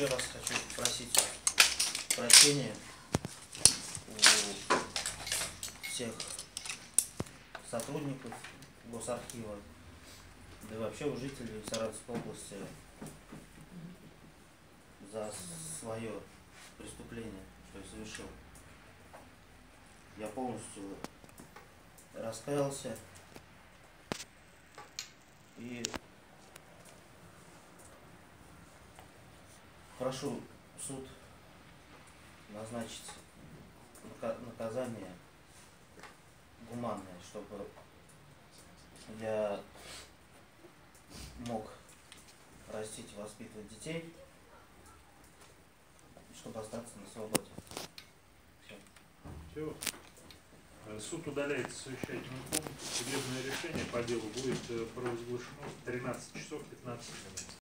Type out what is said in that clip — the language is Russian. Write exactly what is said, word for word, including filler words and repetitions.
еще раз хочу попросить прощения у всех сотрудников Госархива, да и вообще у жителей Саратовской области за свое преступление, что я совершил. Я полностью раскаялся и прошу суд назначить наказание гуманное, чтобы я мог растить и воспитывать детей, чтобы остаться на свободе. Все. Все. Суд удаляется в совещательную комнату. Судебное решение по делу будет провозглашено в тринадцать часов пятнадцать минут.